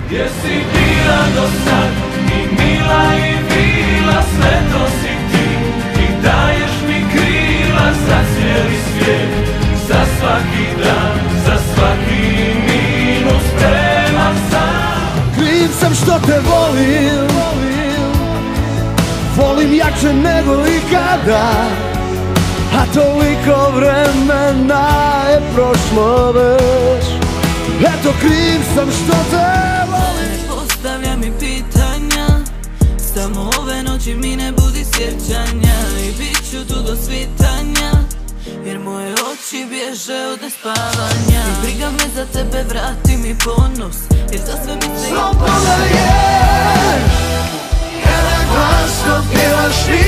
Gdje si bila do sad, i mila i bila, sve to si ti. I daješ mi krila za cijeli svijet, za svaki dan, za svaki minus, spreman sam. Kriv sam što te volim, volim jače nego ikada, a toliko vremena je prošlo već. Eto, kriv sam što te volim. Ne postavlja mi pitanja, samo ove noći mi ne budi sjećanja. I bit ću tu do svitanja, jer moje oči bježe od nespavanja. I briga me za tebe, vrati mi ponos, jer za sve mi se Slobodna je, kada glasno pjevaš ti.